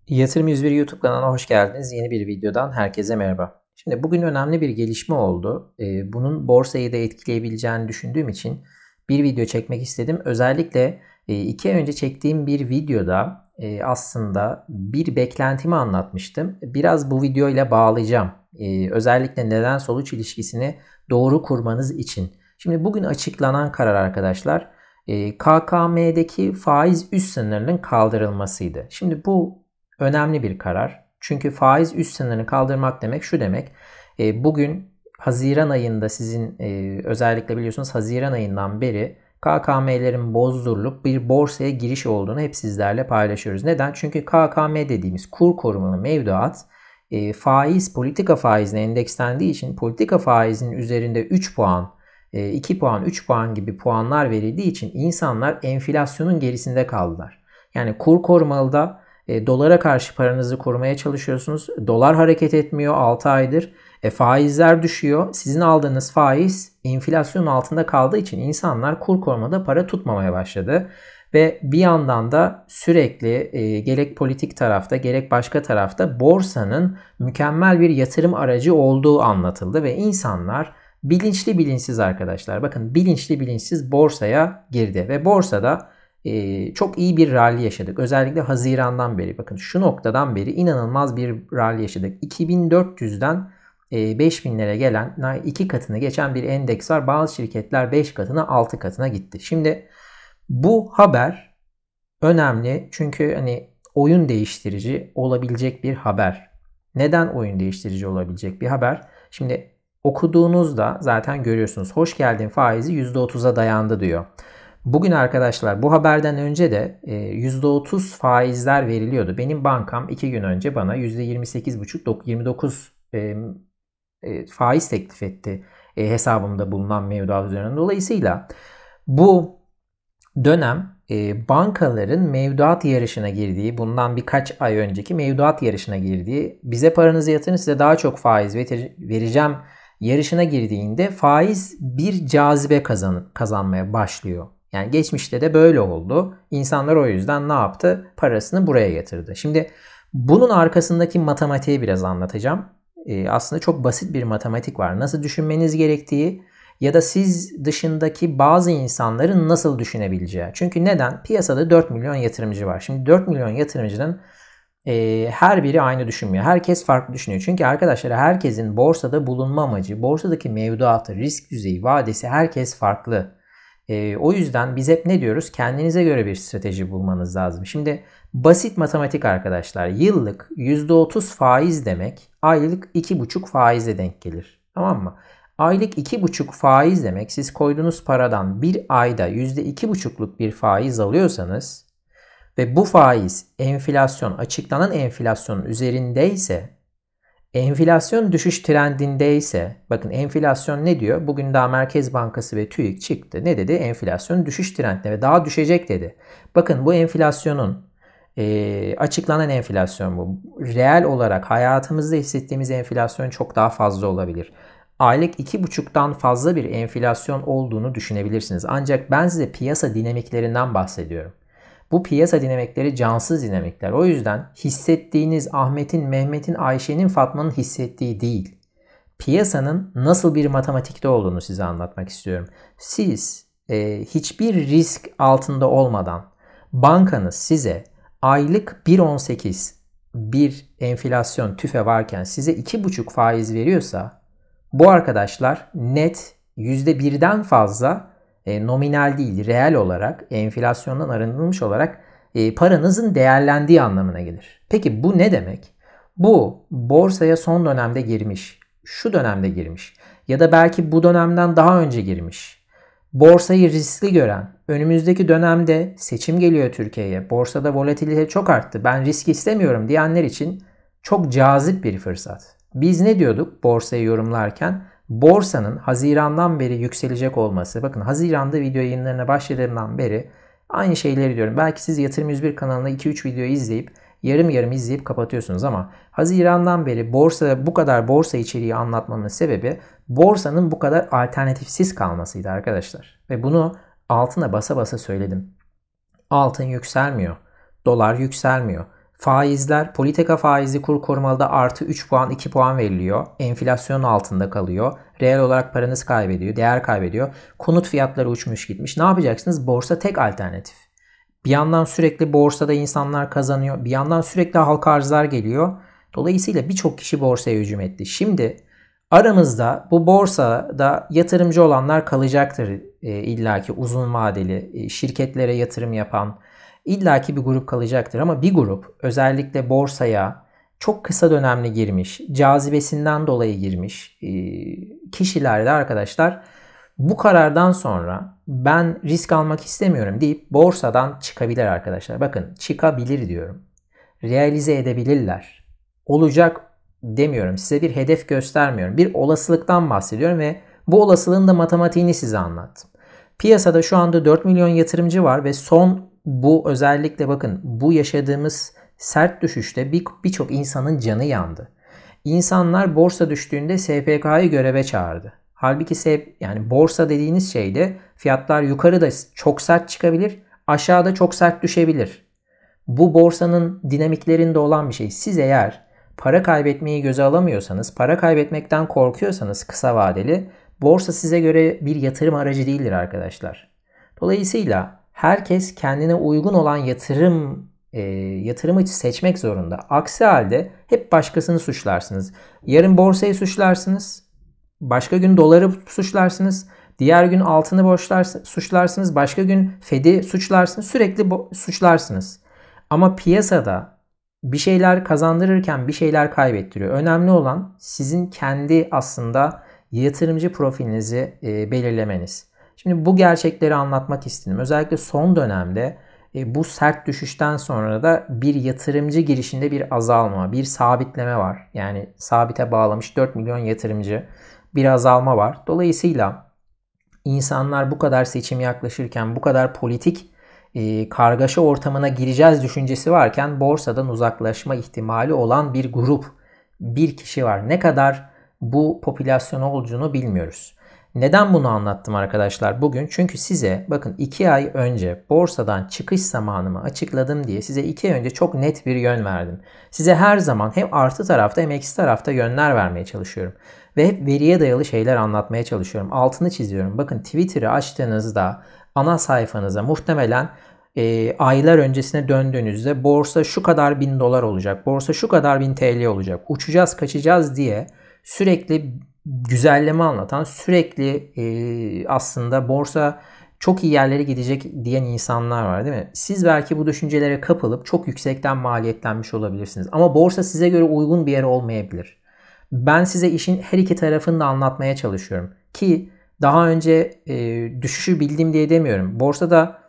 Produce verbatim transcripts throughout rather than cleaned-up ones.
Yatırım yüz bir YouTube kanalına hoş geldiniz. Yeni bir videodan herkese merhaba. Şimdi bugün önemli bir gelişme oldu. Ee, bunun borsayı da etkileyebileceğini düşündüğüm için bir video çekmek istedim. Özellikle e, iki ay önce çektiğim bir videoda e, aslında bir beklentimi anlatmıştım. Biraz bu videoyla bağlayacağım. E, özellikle neden sonuç ilişkisini doğru kurmanız için. Şimdi bugün açıklanan karar arkadaşlar e, K K M'deki faiz üst sınırının kaldırılmasıydı. Şimdi bu önemli bir karar. Çünkü faiz üst sınırını kaldırmak demek şu demek. E, bugün Haziran ayında sizin e, özellikle biliyorsunuz Haziran ayından beri K K M'lerin bozdurulup bir borsaya giriş olduğunu hep sizlerle paylaşıyoruz. Neden? Çünkü K K M dediğimiz kur korumalı mevduat e, faiz politika faizine endekslendiği için politika faizinin üzerinde üç puan, e, iki puan, üç puan gibi puanlar verildiği için insanlar enflasyonun gerisinde kaldılar. Yani kur korumalıda E, dolara karşı paranızı korumaya çalışıyorsunuz. Dolar hareket etmiyor altı aydır. E, faizler düşüyor. Sizin aldığınız faiz enflasyonun altında kaldığı için insanlar kur korumada para tutmamaya başladı. Ve bir yandan da sürekli e, gerek politik tarafta gerek başka tarafta borsanın mükemmel bir yatırım aracı olduğu anlatıldı. Ve insanlar bilinçli bilinçsiz arkadaşlar bakın bilinçli bilinçsiz borsaya girdi. Ve borsada Ee, çok iyi bir rally yaşadık. Özellikle Haziran'dan beri. Bakın şu noktadan beri inanılmaz bir rally yaşadık. iki bin dört yüzden e, beş binlere gelen iki katını geçen bir endeks var. Bazı şirketler beş katına altı katına gitti. Şimdi bu haber önemli. Çünkü hani oyun değiştirici olabilecek bir haber. Neden oyun değiştirici olabilecek bir haber? Şimdi okuduğunuzda zaten görüyorsunuz. Hoş geldin faizi yüzde otuza dayandı diyor. Bugün arkadaşlar bu haberden önce de yüzde otuz faizler veriliyordu. Benim bankam iki gün önce bana yüzde yirmi sekiz buçuk yirmi dokuz faiz teklif etti hesabımda bulunan mevduat üzerinden. Dolayısıyla bu dönem bankaların mevduat yarışına girdiği, bundan birkaç ay önceki mevduat yarışına girdiği, bize paranızı yatırın size daha çok faiz vereceğim yarışına girdiğinde faiz bir cazibe kazan, kazanmaya başlıyor. Yani geçmişte de böyle oldu. İnsanlar o yüzden ne yaptı? Parasını buraya yatırdı. Şimdi bunun arkasındaki matematiği biraz anlatacağım. Ee, aslında çok basit bir matematik var. Nasıl düşünmeniz gerektiği ya da siz dışındaki bazı insanların nasıl düşünebileceği. Çünkü neden? Piyasada dört milyon yatırımcı var. Şimdi dört milyon yatırımcının e, her biri aynı düşünmüyor. Herkes farklı düşünüyor. Çünkü arkadaşlar herkesin borsada bulunma amacı, borsadaki mevduatı, risk düzeyi, vadesi herkes farklı. E, o yüzden biz hep ne diyoruz? Kendinize göre bir strateji bulmanız lazım. Şimdi basit matematik arkadaşlar. Yıllık yüzde otuz faiz demek aylık iki buçuk faize denk gelir. Tamam mı? Aylık iki buçuk faiz demek siz koyduğunuz paradan bir ayda yüzde iki buçukluk bir faiz alıyorsanız ve bu faiz enflasyon açıklanan enflasyonun üzerindeyse enflasyon düşüş trendindeyse bakın enflasyon ne diyor? Bugün daha Merkez Bankası ve TÜİK çıktı. Ne dedi? Enflasyon düşüş trendinde ve daha düşecek dedi. Bakın bu enflasyonun e, açıklanan enflasyon bu. Reel olarak hayatımızda hissettiğimiz enflasyon çok daha fazla olabilir. Aylık iki buçuktan fazla bir enflasyon olduğunu düşünebilirsiniz. Ancak ben size piyasa dinamiklerinden bahsediyorum. Bu piyasa dinamikleri cansız dinamikler. O yüzden hissettiğiniz Ahmet'in, Mehmet'in, Ayşe'nin, Fatma'nın hissettiği değil. Piyasanın nasıl bir matematikte olduğunu size anlatmak istiyorum. Siz e, hiçbir risk altında olmadan bankanız size aylık bir virgül on sekiz bir enflasyon tüfe varken size iki buçuk faiz veriyorsa bu arkadaşlar net yüzde birden fazla e, nominal değil, reel olarak enflasyondan arındırılmış olarak e, paranızın değerlendiği anlamına gelir. Peki bu ne demek? Bu borsaya son dönemde girmiş, şu dönemde girmiş ya da belki bu dönemden daha önce girmiş. Borsayı riskli gören, önümüzdeki dönemde seçim geliyor Türkiye'ye, borsada volatilite çok arttı, ben risk istemiyorum diyenler için çok cazip bir fırsat. Biz ne diyorduk borsayı yorumlarken? Borsanın Haziran'dan beri yükselecek olması. Bakın Haziran'da video yayınlarına başladığımdan beri aynı şeyleri diyorum. Belki siz Yatırım yüz bir kanalında iki üç videoyu izleyip yarım yarım izleyip kapatıyorsunuz ama Haziran'dan beri borsa bu kadar borsa içeriği anlatmamın sebebi borsanın bu kadar alternatifsiz kalmasıydı arkadaşlar. Ve bunu altına basa basa söyledim. Altın yükselmiyor. Dolar yükselmiyor. Faizler, politika faizi kur korumalıda artı üç puan, iki puan veriliyor. Enflasyonun altında kalıyor. Reel olarak paranız kaybediyor, değer kaybediyor. Konut fiyatları uçmuş gitmiş. Ne yapacaksınız? Borsa tek alternatif. Bir yandan sürekli borsada insanlar kazanıyor. Bir yandan sürekli halka arzlar geliyor. Dolayısıyla birçok kişi borsaya hücum etti. Şimdi aramızda bu borsada yatırımcı olanlar kalacaktır. E, illaki uzun vadeli e, şirketlere yatırım yapan illaki bir grup kalacaktır. Ama bir grup özellikle borsaya çok kısa dönemli girmiş, cazibesinden dolayı girmiş e, kişilerde arkadaşlar bu karardan sonra ben risk almak istemiyorum deyip borsadan çıkabilir arkadaşlar. Bakın çıkabilir diyorum. Realize edebilirler. Olacak demiyorum. Size bir hedef göstermiyorum. Bir olasılıktan bahsediyorum ve bu olasılığın da matematiğini size anlattım. Piyasada şu anda dört milyon yatırımcı var ve son bu özellikle bakın bu yaşadığımız sert düşüşte birçok bir insanın canı yandı. İnsanlar borsa düştüğünde S P K'yı göreve çağırdı. Halbuki yani borsa dediğiniz şeyde fiyatlar yukarıda çok sert çıkabilir, aşağıda çok sert düşebilir. Bu borsanın dinamiklerinde olan bir şey. Siz eğer para kaybetmeyi göze alamıyorsanız, para kaybetmekten korkuyorsanız kısa vadeli, borsa size göre bir yatırım aracı değildir arkadaşlar. Dolayısıyla herkes kendine uygun olan yatırım e, yatırımı seçmek zorunda. Aksi halde hep başkasını suçlarsınız. Yarın borsayı suçlarsınız. Başka gün doları suçlarsınız. Diğer gün altını borçlar suçlarsınız. Başka gün Fed'i suçlarsınız. Sürekli suçlarsınız. Ama piyasada bir şeyler kazandırırken bir şeyler kaybettiriyor. Önemli olan sizin kendi aslında yatırımcı profilinizi e, belirlemeniz. Şimdi bu gerçekleri anlatmak istedim. Özellikle son dönemde e, bu sert düşüşten sonra da bir yatırımcı girişinde bir azalma, bir sabitleme var. Yani sabite bağlamış dört milyon yatırımcı bir azalma var. Dolayısıyla insanlar bu kadar seçim yaklaşırken, bu kadar politik e, kargaşa ortamına gireceğiz düşüncesi varken borsadan uzaklaşma ihtimali olan bir grup, bir kişi var. Ne kadar bu popülasyon olduğunu bilmiyoruz. Neden bunu anlattım arkadaşlar bugün? Çünkü size bakın iki ay önce borsadan çıkış zamanımı açıkladım diye size iki ay önce çok net bir yön verdim. Size her zaman hem artı tarafta hem eksi tarafta yönler vermeye çalışıyorum. Ve hep veriye dayalı şeyler anlatmaya çalışıyorum. Altını çiziyorum. Bakın Twitter'ı açtığınızda ana sayfanıza muhtemelen e, aylar öncesine döndüğünüzde borsa şu kadar bin dolar olacak. Borsa şu kadar bin T L olacak. Uçacağız kaçacağız diye sürekli güzelleme anlatan, sürekli e, aslında borsa çok iyi yerlere gidecek diyen insanlar var değil mi? Siz belki bu düşüncelere kapılıp çok yüksekten maliyetlenmiş olabilirsiniz. Ama borsa size göre uygun bir yer olmayabilir. Ben size işin her iki tarafını da anlatmaya çalışıyorum. Ki daha önce e, düşüşü bildim diye demiyorum. Borsada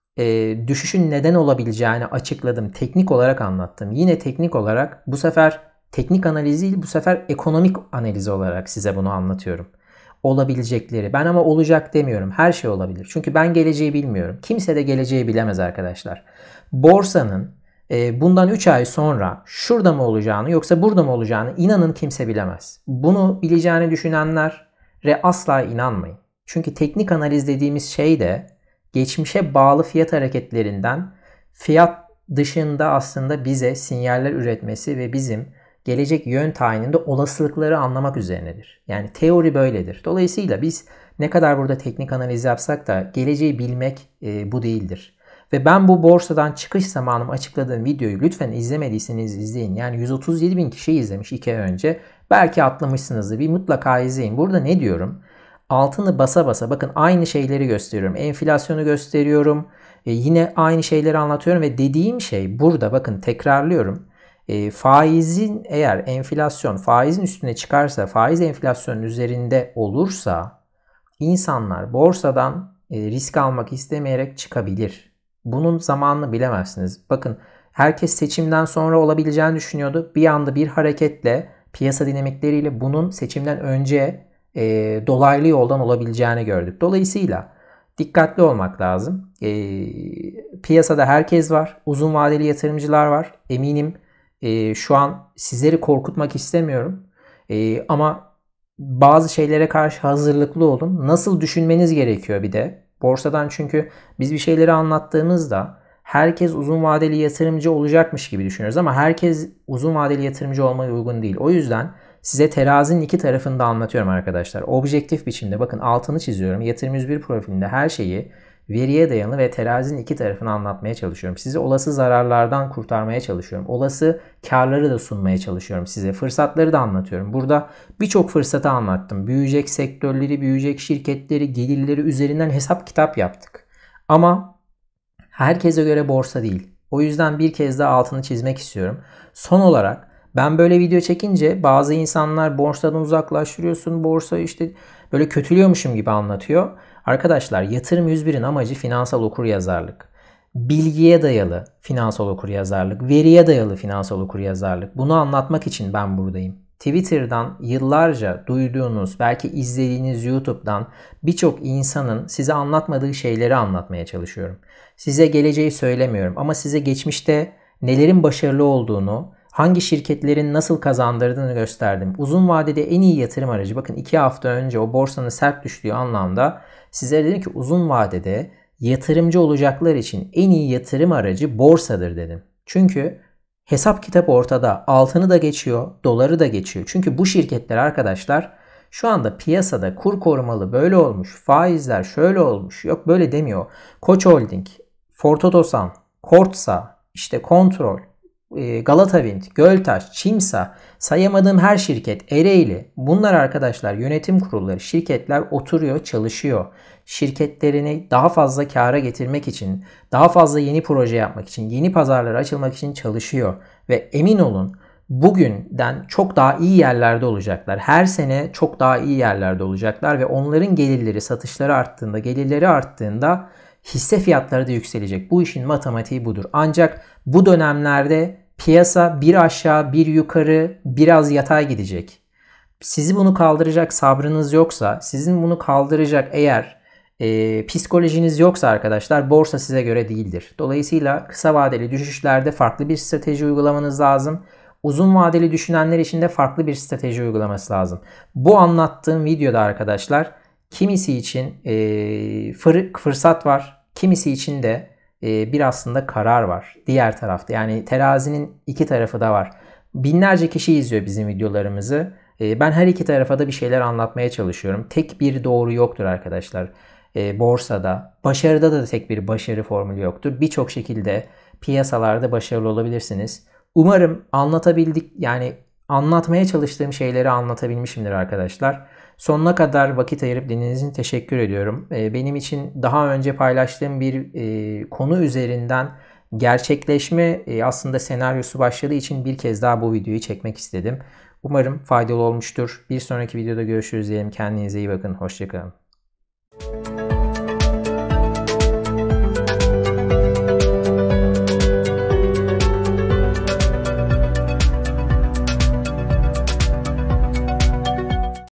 e, düşüşün neden olabileceğini açıkladım. Teknik olarak anlattım. Yine teknik olarak bu sefer teknik analiz değil, bu sefer ekonomik analiz olarak size bunu anlatıyorum. Olabilecekleri. Ben ama olacak demiyorum. Her şey olabilir. Çünkü ben geleceği bilmiyorum. Kimse de geleceği bilemez arkadaşlar. Borsanın e, bundan üç ay sonra şurada mı olacağını yoksa burada mı olacağını inanın kimse bilemez. Bunu bileceğini düşünenlere asla inanmayın. Çünkü teknik analiz dediğimiz şey de geçmişe bağlı fiyat hareketlerinden fiyat dışında aslında bize sinyaller üretmesi ve bizim gelecek yön tayininde olasılıkları anlamak üzerinedir. Yani teori böyledir. Dolayısıyla biz ne kadar burada teknik analiz yapsak da geleceği bilmek e, bu değildir. Ve ben bu borsadan çıkış zamanım açıkladığım videoyu lütfen izlemediyseniz izleyin. Yani yüz otuz yedi bin kişi izlemiş iki ay önce. Belki atlamışsınızdır. Bir mutlaka izleyin. Burada ne diyorum? Altını basa basa bakın aynı şeyleri gösteriyorum. Enflasyonu gösteriyorum. E, yine aynı şeyleri anlatıyorum ve dediğim şey burada bakın tekrarlıyorum. E, faizin eğer enflasyon faizin üstüne çıkarsa, faiz enflasyonun üzerinde olursa insanlar borsadan e, risk almak istemeyerek çıkabilir. Bunun zamanını bilemezsiniz. Bakın herkes seçimden sonra olabileceğini düşünüyordu. Bir anda bir hareketle piyasa dinamikleriyle bunun seçimden önce e, dolaylı yoldan olabileceğini gördük. Dolayısıyla dikkatli olmak lazım. E, piyasada herkes var. Uzun vadeli yatırımcılar var. Eminim e, şu an sizleri korkutmak istemiyorum. E, ama bazı şeylere karşı hazırlıklı olun. Nasıl düşünmeniz gerekiyor bir de. Borsadan çünkü biz bir şeyleri anlattığımızda herkes uzun vadeli yatırımcı olacakmış gibi düşünüyoruz ama herkes uzun vadeli yatırımcı olmaya uygun değil. O yüzden size terazinin iki tarafını da anlatıyorum arkadaşlar. Objektif biçimde bakın altını çiziyorum. Yatırım yüz bir profilinde her şeyi veriye dayalı ve terazinin iki tarafını anlatmaya çalışıyorum. Sizi olası zararlardan kurtarmaya çalışıyorum. Olası karları da sunmaya çalışıyorum size. Fırsatları da anlatıyorum. Burada birçok fırsatı anlattım. Büyüyecek sektörleri, büyüyecek şirketleri, gelirleri üzerinden hesap kitap yaptık. Ama herkese göre borsa değil. O yüzden bir kez daha altını çizmek istiyorum. Son olarak ben böyle video çekince bazı insanlar borsadan uzaklaştırıyorsun, borsa işte böyle kötülüyormuşum gibi anlatıyor. Arkadaşlar yatırım yüz birin amacı finansal okuryazarlık. Bilgiye dayalı finansal okuryazarlık, veriye dayalı finansal okuryazarlık. Bunu anlatmak için ben buradayım. Twitter'dan yıllarca duyduğunuz, belki izlediğiniz YouTube'dan birçok insanın size anlatmadığı şeyleri anlatmaya çalışıyorum. Size geleceği söylemiyorum ama size geçmişte nelerin başarılı olduğunu, hangi şirketlerin nasıl kazandırdığını gösterdim. Uzun vadede en iyi yatırım aracı. Bakın iki hafta önce o borsanın sert düştüğü anlamda sizlere dedim ki uzun vadede yatırımcı olacaklar için en iyi yatırım aracı borsadır dedim. Çünkü hesap kitap ortada. Altını da geçiyor, doları da geçiyor. Çünkü bu şirketler arkadaşlar şu anda piyasada kur korumalı böyle olmuş, faizler şöyle olmuş, yok böyle demiyor. Koç Holding, Ford Otosan, Kortsa, işte Kontrol, Galata Wind, Göltaş, Çimsa, sayamadığım her şirket, Ereğli, bunlar arkadaşlar yönetim kurulları, şirketler oturuyor, çalışıyor. Şirketlerini daha fazla kâra getirmek için, daha fazla yeni proje yapmak için, yeni pazarlara açılmak için çalışıyor. Ve emin olun bugünden çok daha iyi yerlerde olacaklar. Her sene çok daha iyi yerlerde olacaklar ve onların gelirleri, satışları arttığında, gelirleri arttığında hisse fiyatları da yükselecek. Bu işin matematiği budur. Ancak bu dönemlerde piyasa bir aşağı bir yukarı biraz yatay gidecek. Sizi bunu kaldıracak sabrınız yoksa, sizin bunu kaldıracak eğer e, psikolojiniz yoksa arkadaşlar borsa size göre değildir. Dolayısıyla kısa vadeli düşüşlerde farklı bir strateji uygulamanız lazım. Uzun vadeli düşünenler için de farklı bir strateji uygulaması lazım. Bu anlattığım videoda arkadaşlar kimisi için e, fır, fırsat var, kimisi için de e, bir aslında karar var. Diğer tarafta yani terazinin iki tarafı da var. Binlerce kişi izliyor bizim videolarımızı. E, ben her iki tarafa da bir şeyler anlatmaya çalışıyorum. Tek bir doğru yoktur arkadaşlar. E, borsada, başarıda da tek bir başarı formülü yoktur. Birçok şekilde piyasalarda başarılı olabilirsiniz. Umarım anlatabildik yani anlatmaya çalıştığım şeyleri anlatabilmişimdir arkadaşlar. Sonuna kadar vakit ayırıp dinlediğiniz için teşekkür ediyorum. Benim için daha önce paylaştığım bir konu üzerinden gerçekleşme aslında senaryosu başladığı için bir kez daha bu videoyu çekmek istedim. Umarım faydalı olmuştur. Bir sonraki videoda görüşürüz diyelim. Kendinize iyi bakın. Hoşça kalın.